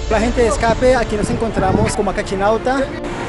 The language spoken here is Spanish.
La gente de Escape, aquí nos encontramos con Macachinauta.